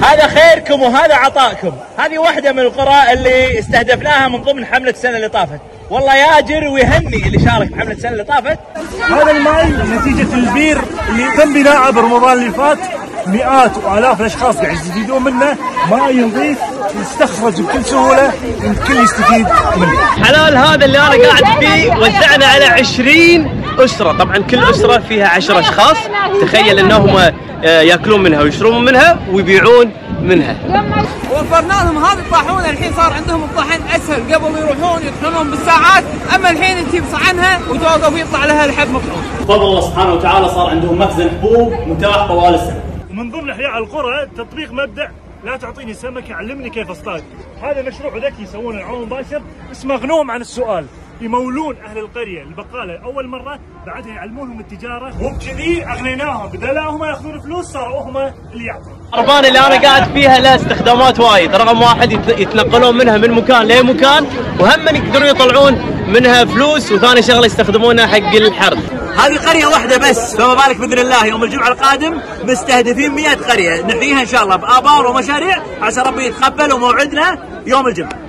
هذا خيركم وهذا عطائكم. هذه واحدة من القرى اللي استهدفناها من ضمن حملة السنة اللي طافت. والله ياجر ويهني اللي شارك بحملة السنة اللي طافت. هذا الماء نتيجة البير اللي تم بناءه برمضان اللي فات، مئات والاف الاشخاص قاعد يستفيدون منه، ماء نظيف يستخرج بكل سهوله الكل يستفيد منه. حلال هذا اللي انا قاعد فيه وزعنا على 20 اسره، طبعا كل اسره فيها 10 اشخاص، تخيل انهم ياكلون منها ويشربون منها ويبيعون منها. وفرنا لهم هذه الطاحونه، الحين صار عندهم الطحن اسهل، قبل يروحون يطحنون بالساعات، اما الحين تجيب صحنها وتوقف ويطلع لها الحب مطحون. بفضل الله سبحانه وتعالى صار عندهم مخزن حبوب متاح طوال السنه. ومن ضمن احياء القرى تطبيق مبدأ لا تعطيني سمكه علمني كيف اصطاد. هذا مشروع ذكي يسوونه العون مباشر بس مغنوم عن السؤال، يمولون اهل القريه البقاله اول مره، بعدها يعلمونهم التجاره، وبكذي اغنيناهم، بدل لا هم ياخذون فلوس صاروا هم اللي يعطون. الربان اللي انا قاعد فيها لها استخدامات وايد، رقم واحد يتنقلون منها من مكان لمكان، وهم يقدرون يطلعون منها فلوس، وثاني شغله يستخدمونها حق الحرث. هذه قرية واحدة بس، فما بالك بإذن الله يوم الجمعة القادم مستهدفين 100 قرية نحييها إن شاء الله بآبار ومشاريع عشان ربي يتقبل، وموعدنا يوم الجمعة.